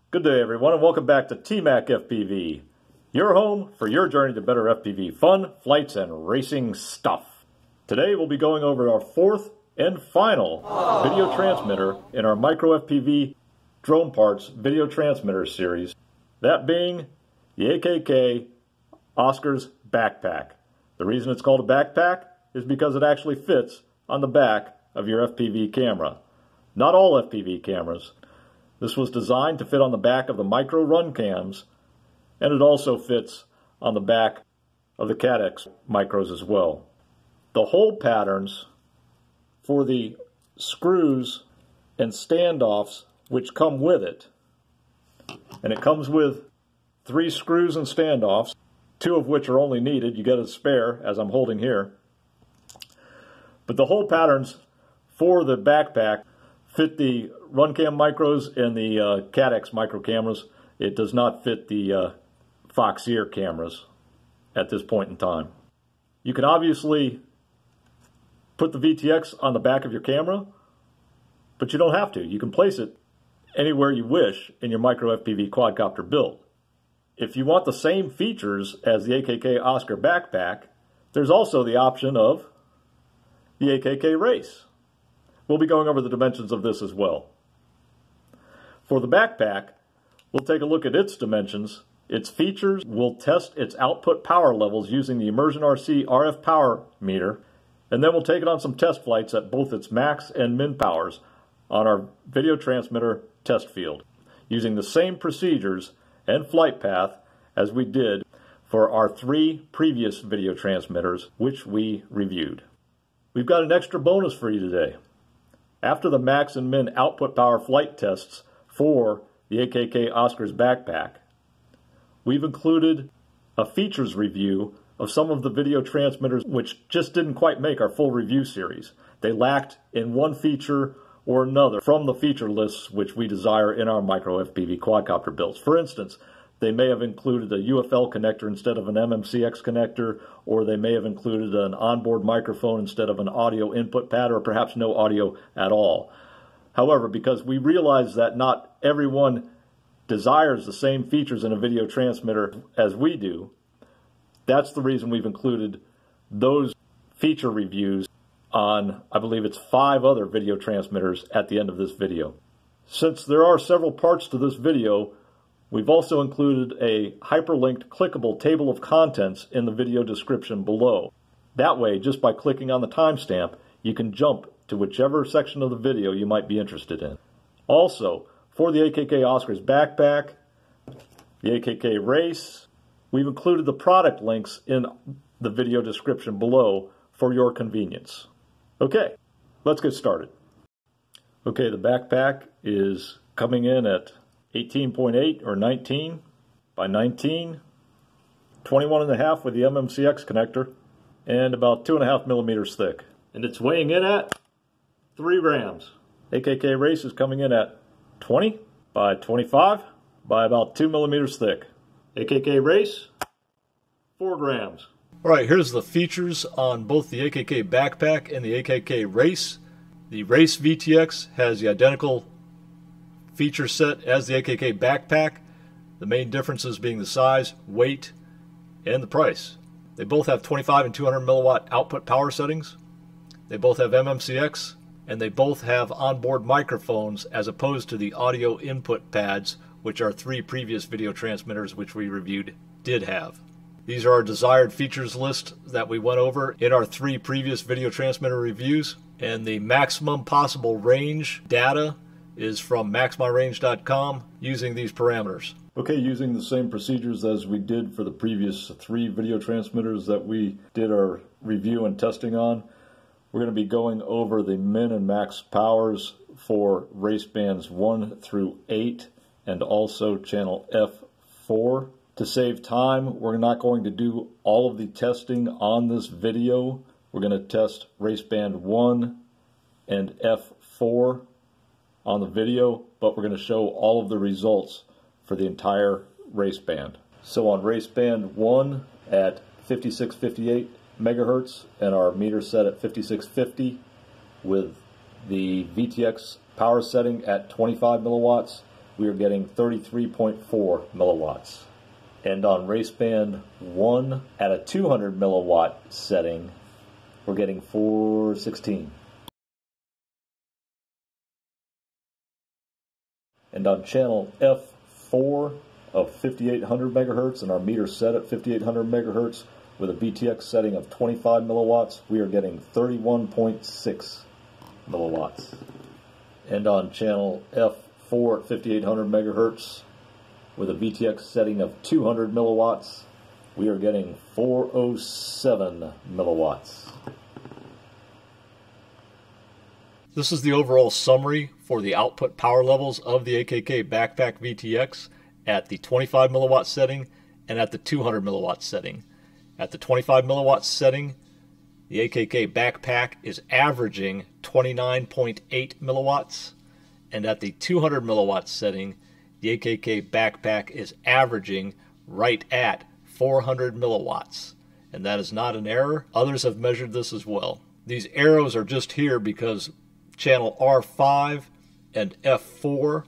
Good day, everyone, and welcome back to TMac FPV, your home for your journey to better FPV fun, flights, and racing stuff. Today, we'll be going over our fourth and final video transmitter in our micro FPV drone parts video transmitter series, that being the AKK Oscar's backpack. The reason it's called a backpack is because it actually fits on the back of your FPV camera. Not all FPV cameras. This was designed to fit on the back of the micro run cams, and it also fits on the back of the Cadex micros as well. The hole patterns for the screws and standoffs which come with it, and it comes with 3 screws and standoffs, 2 of which are only needed. You get a spare, as I'm holding here. But the hole patterns for the backpack fit the RunCam micros and the Cadex micro cameras. It does not fit the Fox-Ear cameras at this point in time. You can obviously put the VTX on the back of your camera, but you don't have to. You can place it anywhere you wish in your micro FPV quadcopter build. If you want the same features as the AKK Oscar backpack, there's also the option of the AKK Race. We'll be going over the dimensions of this as well. For the backpack, we'll take a look at its dimensions, its features. We'll test its output power levels using the Immersion RC RF power meter, and then we'll take it on some test flights at both its max and min powers on our video transmitter test field, using the same procedures and flight path as we did for our 3 previous video transmitters, which we reviewed. We've got an extra bonus for you today. After the max and min output power flight tests for the AKK Oscar's backpack, we've included a features review of some of the video transmitters which just didn't quite make our full review series. They lacked in one feature or another from the feature lists which we desire in our micro FPV quadcopter builds. For instance, they may have included a UFL connector instead of an MMCX connector, or they may have included an onboard microphone instead of an audio input pad, or perhaps no audio at all. However, because we realize that not everyone desires the same features in a video transmitter as we do, that's the reason we've included those feature reviews on, I believe it's 5 other video transmitters at the end of this video. Since there are several parts to this video, we've also included a hyperlinked clickable table of contents in the video description below. That way, just by clicking on the timestamp, you can jump to whichever section of the video you might be interested in. Also, for the AKK Oscar's backpack, the AKK Race, we've included the product links in the video description below for your convenience. Okay, let's get started. Okay, the backpack is coming in at 18.8 or 19 by 19, 21.5 with the MMCX connector, and about 2.5 millimeters thick. And it's weighing in at 3 grams. AKK Race is coming in at 20 by 25 by about 2 millimeters thick. AKK Race, 4 grams. All right, here's the features on both the AKK backpack and the AKK Race. The Race VTX has the identical feature set as the AKK backpack, the main differences being the size, weight, and the price. They both have 25 and 200 milliwatt output power settings. They both have MMCX, and they both have onboard microphones as opposed to the audio input pads, which our 3 previous video transmitters which we reviewed did have. These are our desired features list that we went over in our 3 previous video transmitter reviews, and the maximum possible range data is from maxmyrange.com using these parameters. Okay, using the same procedures as we did for the previous 3 video transmitters that we did our review and testing on, we're going to be going over the min and max powers for race bands 1 through 8 and also channel F4. To save time, we're not going to do all of the testing on this video. We're going to test race band 1 and F4 on the video, but we're going to show all of the results for the entire race band. So on race band 1 at 5658 megahertz and our meter set at 5650 with the VTX power setting at 25 milliwatts, we are getting 33.4 milliwatts. And on race band 1 at a 200 milliwatt setting, we're getting 416. And on channel F4 of 5800 megahertz, and our meter set at 5800 megahertz with a VTX setting of 25 milliwatts, we are getting 31.6 milliwatts. And on channel F4 at 5800 megahertz with a VTX setting of 200 milliwatts, we are getting 407 milliwatts. This is the overall summary for the output power levels of the AKK Backpack VTX at the 25 milliwatt setting and at the 200 milliwatt setting. At the 25 milliwatt setting, the AKK Backpack is averaging 29.8 milliwatts, and at the 200 milliwatt setting, the AKK Backpack is averaging right at 400 milliwatts. And that is not an error. Others have measured this as well. These arrows are just here because channel R5 and F4,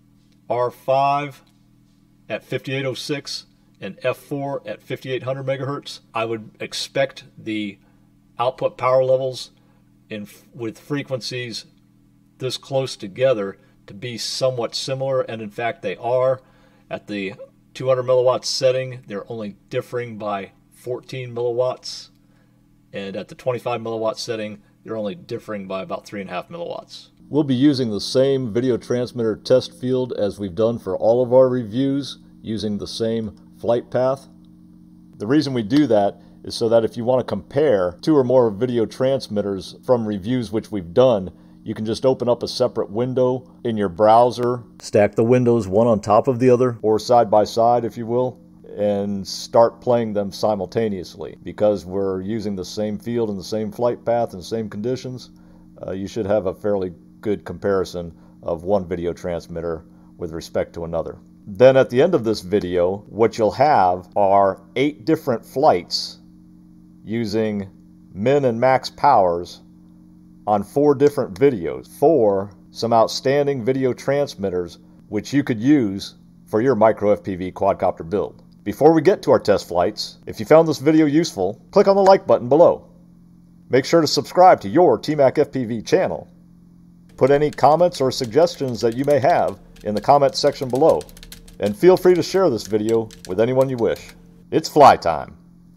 R5 at 5806 and F4 at 5800 megahertz, I would expect the output power levels with frequencies this close together to be somewhat similar, and in fact they are. At the 200 milliwatt setting, they're only differing by 14 milliwatts, and at the 25 milliwatt setting, they're only differing by about 3.5 milliwatts. We'll be using the same video transmitter test field as we've done for all of our reviews, using the same flight path. The reason we do that is so that if you want to compare 2 or more video transmitters from reviews which we've done, you can just open up a separate window in your browser, stack the windows one on top of the other, or side by side if you will, and start playing them simultaneously. Because we're using the same field and the same flight path and same conditions, you should have a fairly good comparison of one video transmitter with respect to another. Then at the end of this video, what you'll have are 8 different flights using min and max powers on 4 different videos for some outstanding video transmitters which you could use for your micro FPV quadcopter build. Before we get to our test flights, if you found this video useful, click on the like button below. Make sure to subscribe to your TMac FPV channel. Put any comments or suggestions that you may have in the comments section below, and feel free to share this video with anyone you wish. It's fly time.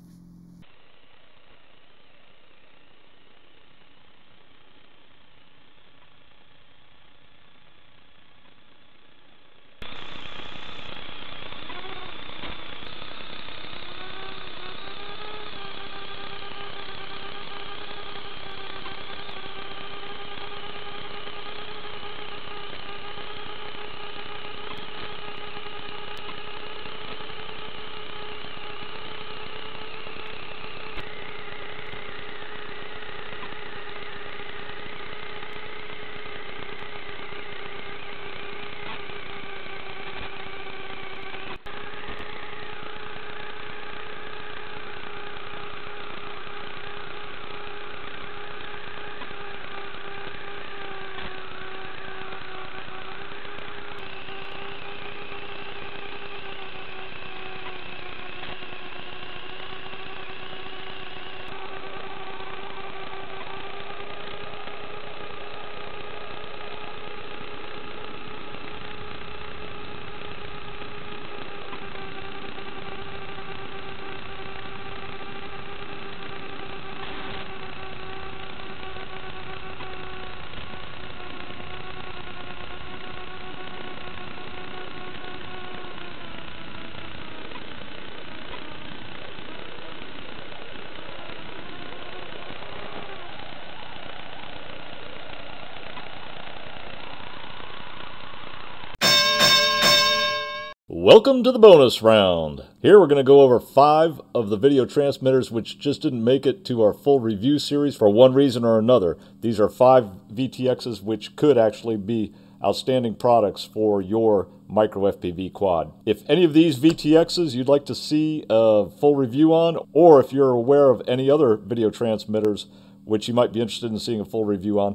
Welcome to the bonus round. Here we're going to go over 5 of the video transmitters which just didn't make it to our full review series for one reason or another. These are 5 VTXs which could actually be outstanding products for your micro FPV quad. If any of these VTXs you'd like to see a full review on, or if you're aware of any other video transmitters which you might be interested in seeing a full review on,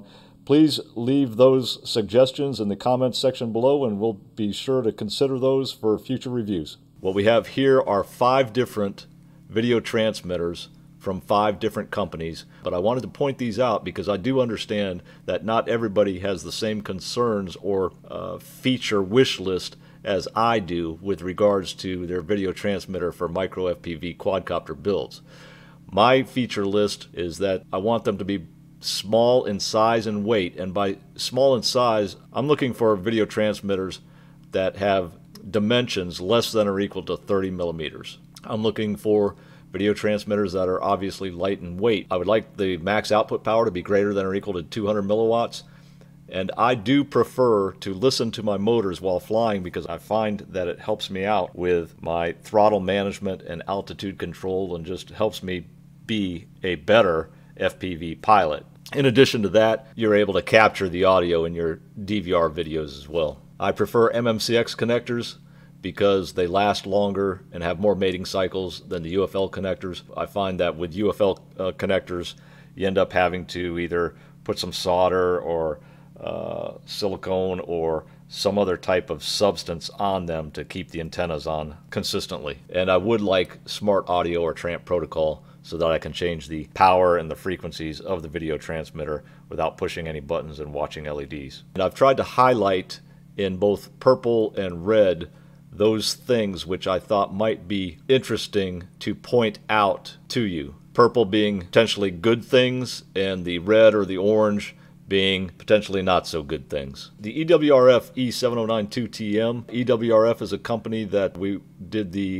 Please leave those suggestions in the comments section below, and we'll be sure to consider those for future reviews. What we have here are 5 different video transmitters from 5 different companies, but I wanted to point these out because I do understand that not everybody has the same concerns or feature wish list as I do with regards to their video transmitter for micro FPV quadcopter builds. My feature list is that I want them to be small in size and weight, and by small in size I'm looking for video transmitters that have dimensions less than or equal to 30 millimeters. I'm looking for video transmitters that are obviously light in weight. I would like the max output power to be greater than or equal to 200 milliwatts, and I do prefer to listen to my motors while flying because I find that it helps me out with my throttle management and altitude control and just helps me be a better FPV pilot. In addition to that, you're able to capture the audio in your DVR videos as well. I prefer MMCX connectors because they last longer and have more mating cycles than the UFL connectors. I find that with UFL connectors, you end up having to either put some solder or silicone or some other type of substance on them to keep the antennas on consistently. And I would like smart audio or tramp protocol so that I can change the power and the frequencies of the video transmitter without pushing any buttons and watching LEDs. And I've tried to highlight in both purple and red those things which I thought might be interesting to point out to you. Purple being potentially good things and the red or the orange being potentially not so good things. The EWRF E7092TM. EWRF is a company that we did the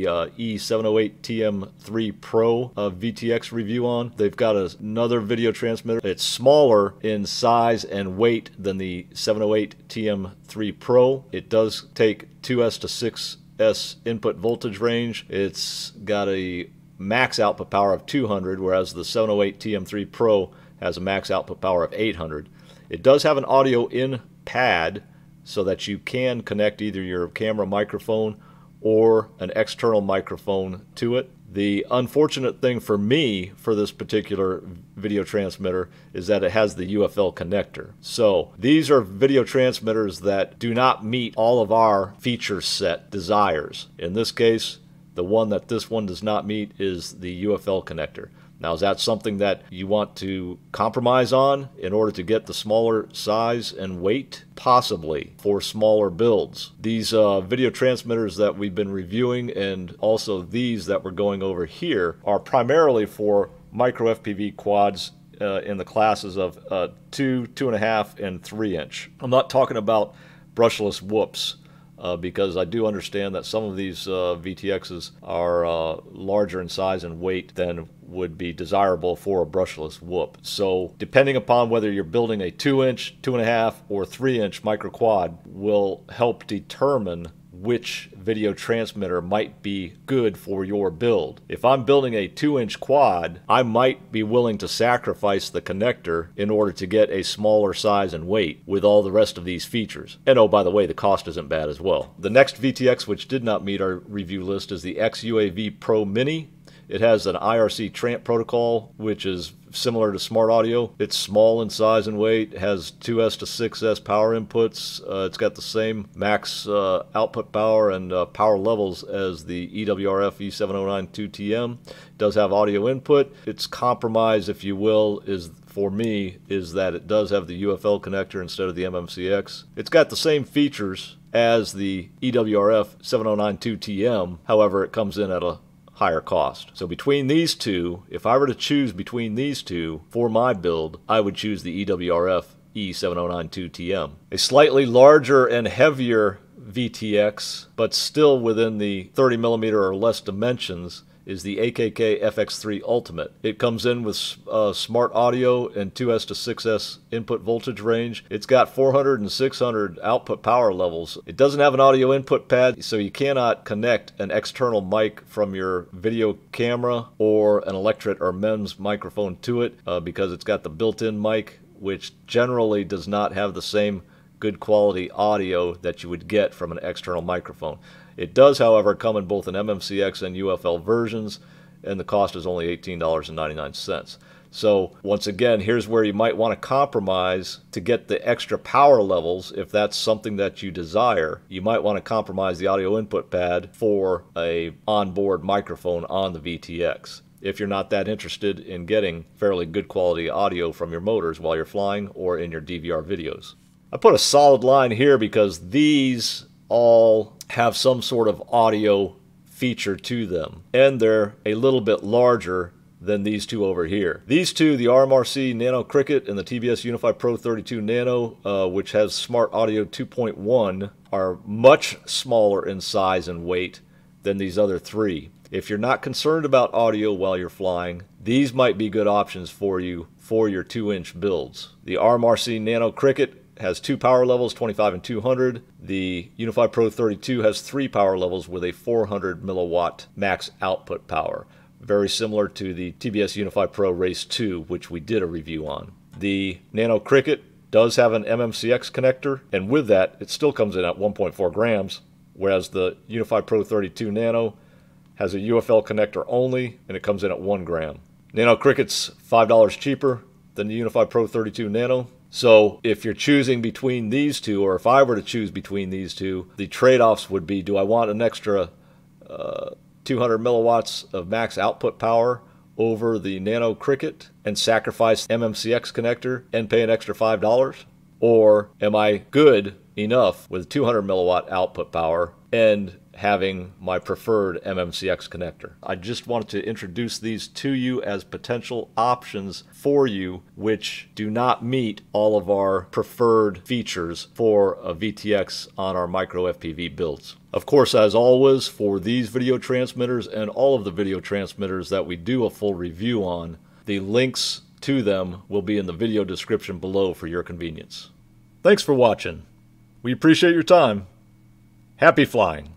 E708TM3 Pro VTX review on. They've got another video transmitter. It's smaller in size and weight than the 708TM3 Pro. It does take 2S to 6S input voltage range. It's got a max output power of 200, whereas the 708TM3 Pro has a max output power of 800. It does have an audio in pad so that you can connect either your camera microphone or an external microphone to it. The unfortunate thing for me for this particular video transmitter is that it has the UFL connector. So these are video transmitters that do not meet all of our feature set desires. In this case, the one that this one does not meet is the UFL connector. Now, is that something that you want to compromise on in order to get the smaller size and weight? Possibly, for smaller builds. These video transmitters that we've been reviewing and also these that we're going over here are primarily for micro FPV quads in the classes of 2, 2.5, and 3 inch. I'm not talking about brushless whoops. Because I do understand that some of these VTXs are larger in size and weight than would be desirable for a brushless whoop. So depending upon whether you're building a 2-inch, 2.5, or 3-inch micro quad will help determine which video transmitter might be good for your build. If I'm building a 2-inch quad, I might be willing to sacrifice the connector in order to get a smaller size and weight with all the rest of these features. And oh, by the way, the cost isn't bad as well. The next VTX which did not meet our review list is the XUAV Pro Mini. It has an IRC tramp protocol, which is similar to smart audio. It's small in size and weight, has 2S to 6S power inputs. It's got the same max output power and power levels as the EWRF E7092TM. It does have audio input. Its compromise, if you will, is for me, is that it does have the UFL connector instead of the MMCX. It's got the same features as the EWRF 7092TM. However, it comes in at a higher cost. So between these two, if I were to choose between these two for my build, I would choose the EWRF E7092TM. A slightly larger and heavier VTX, but still within the 30mm or less dimensions, is the AKK FX3 Ultimate. It comes in with smart audio and 2S to 6S input voltage range. It's got 400 and 600 output power levels. It doesn't have an audio input pad, so you cannot connect an external mic from your video camera or an electret or MEMS microphone to it because it's got the built-in mic, which generally does not have the same good quality audio that you would get from an external microphone. It does, however, come in both an MMCX and UFL versions, and the cost is only $18.99. So once again, here's where you might want to compromise to get the extra power levels. If that's something that you desire, you might want to compromise the audio input pad for a onboard microphone on the VTX, if you're not that interested in getting fairly good quality audio from your motors while you're flying or in your DVR videos. I put a solid line here because these all have some sort of audio feature to them, and they're a little bit larger than these two over here. These two, the RMRC Nano Cricket and the TBS Unify Pro 32 Nano, which has Smart Audio 2.1, are much smaller in size and weight than these other three. If you're not concerned about audio while you're flying, these might be good options for you for your 2-inch builds. The RMRC Nano Cricket has 2 power levels, 25 and 200. The Unify Pro 32 has 3 power levels with a 400 milliwatt max output power. Very similar to the TBS Unify Pro Race 2, which we did a review on. The Nano Cricket does have an MMCX connector, and with that, it still comes in at 1.4 grams, whereas the Unify Pro 32 Nano has a UFL connector only, and it comes in at 1 gram. Nano Cricket's $5 cheaper than the Unify Pro 32 Nano. So if you're choosing between these two, or if I were to choose between these two, the trade-offs would be, do I want an extra 200 milliwatts of max output power over the Nano Cricket and sacrifice MMCX connector and pay an extra $5? Or am I good enough with 200 milliwatt output power and having my preferred MMCX connector? I just wanted to introduce these to you as potential options for you which do not meet all of our preferred features for a VTX on our micro FPV builds. Of course, as always, for these video transmitters and all of the video transmitters that we do a full review on, the links to them will be in the video description below for your convenience. Thanks for watching. We appreciate your time. Happy flying.